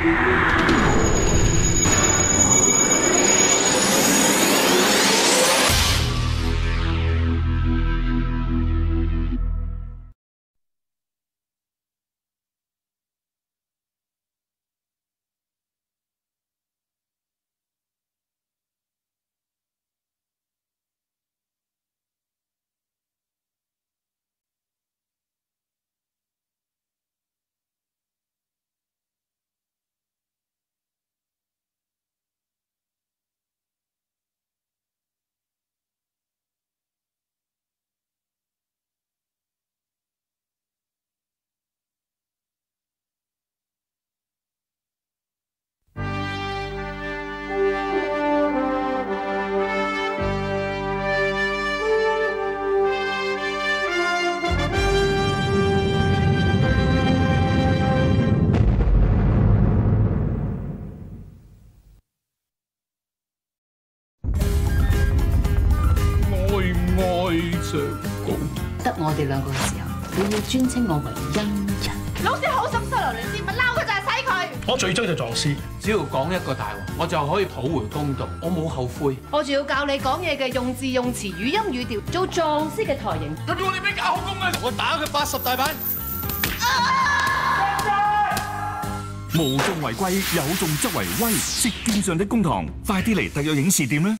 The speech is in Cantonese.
得我哋兩個嘅時候，你要尊稱我為恩人。 老師好心收留你先，咪鬧佢就係洗佢。 我最憎就撞屍， 只要講一個大話，我就可以討回公道，我冇後悔。 我仲要教你講嘢嘅用字用詞、語音語調，做狀師嘅台型。 佢叫我哋俾假口供啊！我打佢80大板。 無縱為貴，有縱則為威。舌尖上的公堂，快啲嚟特約影視店啦！